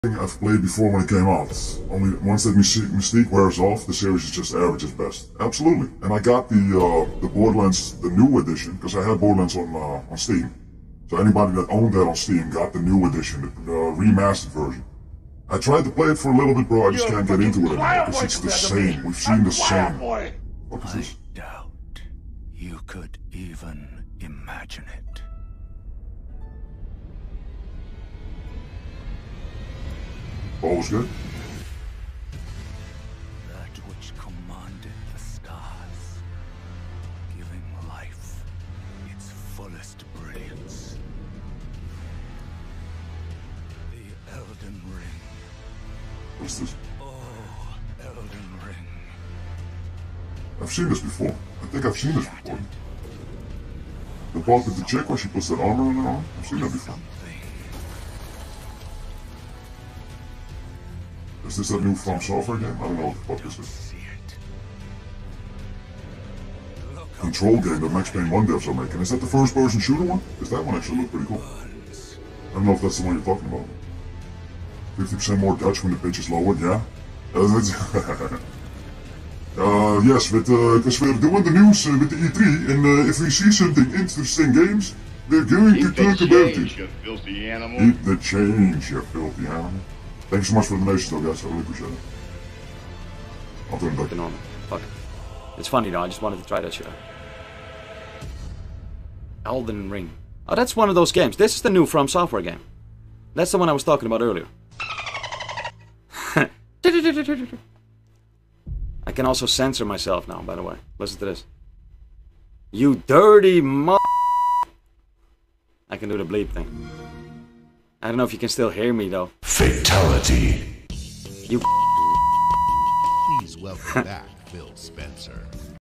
I've played before when it came out. Only once that mystique wears off, the series is just average at best. Absolutely. And I got the Borderlands, the new edition, because I had Borderlands on Steam. So anybody that owned that on Steam got the new edition, the remastered version. I tried to play it for a little bit, bro. I just can't get into it anymore because it's the same. We've seen the same. What is this? I doubt you could even imagine it. All was good. That which commanded the stars, giving life its fullest brilliance. The Elden Ring. What's this? Oh, Elden Ring. I've seen this before. I think I've seen this before. The part with the chick when she puts that armor on her arm? I've seen that before. Is this that new From Software game? I don't know what the fuck this is. Control game that Max Payne 1 devs are making. Is that the first person shooter one? Because that one actually looked pretty cool. I don't know if that's the one you're talking about. 50% more Dutch when the pitch is lowered, yeah? Yes, because we're doing the news with the E3, and if we see something interesting games, we're going to talk about it. You filthy animal. Keep the change, you filthy animal. Thanks so much for the donations though, guys. I really appreciate it. I'll turn it back. Normal. Fuck. It's funny though, I just wanted to try that shit out. Elden Ring. Oh, that's one of those games. This is the new From Software game. That's the one I was talking about earlier. I can also censor myself now, by the way. Listen to this. You dirty mo... I can do the bleep thing. I don't know if you can still hear me though. Fatality. You Please welcome back Phil Spencer.